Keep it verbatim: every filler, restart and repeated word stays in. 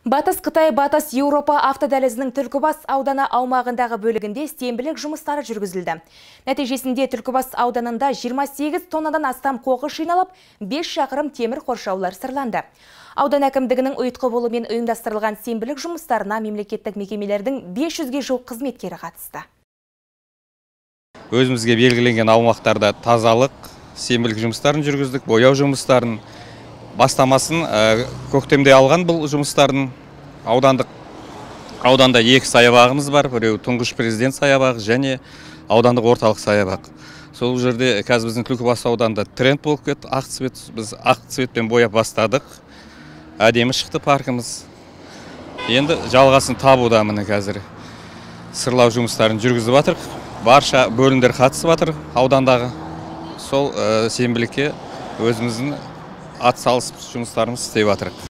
Батыс Қытай, Батыс Еуропа автодәлізінің Түлкібас ауданы аумағындағы бөлігінде сенбілік жұмыстары жүргізілді. Нәтижесінде Түлкібас ауданында жиырма сегіз тоннадан астам қоқыс жиналып, бес шақырым темір қоршаулар сырланды. Аудан әкімдігінің ұйытқы болуымен ұйымдастырылған сенбілік жұмыстарына мемлекеттік мекемелердің бес жүзге жуық қызметкері қатысты. Өзімізге белгіленген аумақтарда тазалық, сенбілік жұмыстарын жүргіздік, бояу жұмыстарын бастамасын көктемде алған бұл жұмыстардың. Аудандық ауданда екі саябағымыз бар, біреу тұңғыш президент саябағы және аудандық орталық саябақ. Сол жерде қазір біздің Түлкібас ауданында тренд болып кетті, ақ цвет, біз ақ цветпен бояп бастадық. Әдемі шықты паркіміз. Енді жалғасын табуда міне қазір сырлау жұмыстарын жүргізіп жатыр. Барша бөлімдер қатысып жатыр аудандағы. Сол сенбілікке өзіміздің ат салысып жұмыстарымыз істеп жатыр.